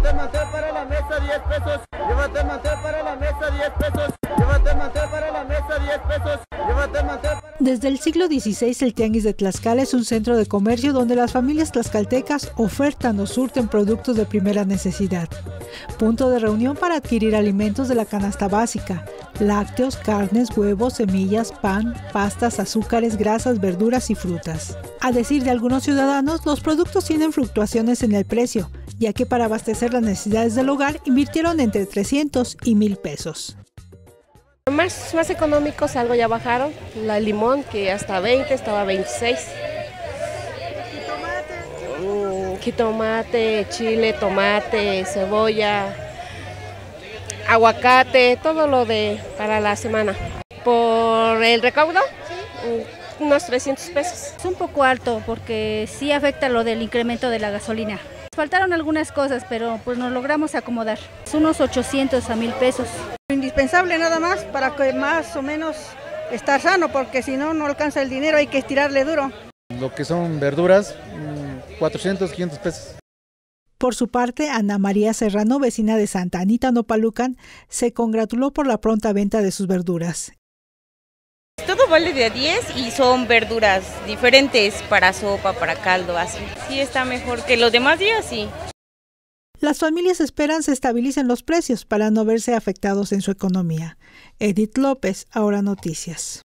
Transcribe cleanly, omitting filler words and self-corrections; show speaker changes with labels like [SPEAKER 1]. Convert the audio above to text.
[SPEAKER 1] Llévate mantel para la mesa, 10 pesos. Llévate mantel para la mesa, 10 pesos. Llévate mantel para la mesa, 10 pesos. Llévate mantel para...
[SPEAKER 2] Desde el siglo XVI, el Tianguis de Tlaxcala es un centro de comercio donde las familias tlaxcaltecas ofertan o surten productos de primera necesidad. Punto de reunión para adquirir alimentos de la canasta básica, lácteos, carnes, huevos, semillas, pan, pastas, azúcares, grasas, verduras y frutas. A decir de algunos ciudadanos, los productos tienen fluctuaciones en el precio, ya que para abastecer las necesidades del hogar invirtieron entre 300 y 1,000 pesos.
[SPEAKER 3] Más económicos, algo ya bajaron. La limón, que hasta 20, estaba 26. Jitomate, chile, tomate, cebolla, aguacate, todo lo de para la semana. Por el recaudo, unos 300 pesos.
[SPEAKER 4] Es un poco alto porque sí afecta lo del incremento de la gasolina. Faltaron algunas cosas, pero pues nos logramos acomodar. Es unos 800 a 1,000 pesos.
[SPEAKER 5] Indispensable nada más para que más o menos estar sano, porque si no, no alcanza el dinero, hay que estirarle duro.
[SPEAKER 6] Lo que son verduras, 400, 500 pesos.
[SPEAKER 2] Por su parte, Ana María Serrano, vecina de Santa Anita, Nopalucan, se congratuló por la pronta venta de sus verduras.
[SPEAKER 7] Todo vale de a 10 y son verduras diferentes para sopa, para caldo, así. Sí está mejor que los demás días, sí.
[SPEAKER 2] Las familias esperan se estabilicen los precios para no verse afectados en su economía. Edith López, Ahora Noticias.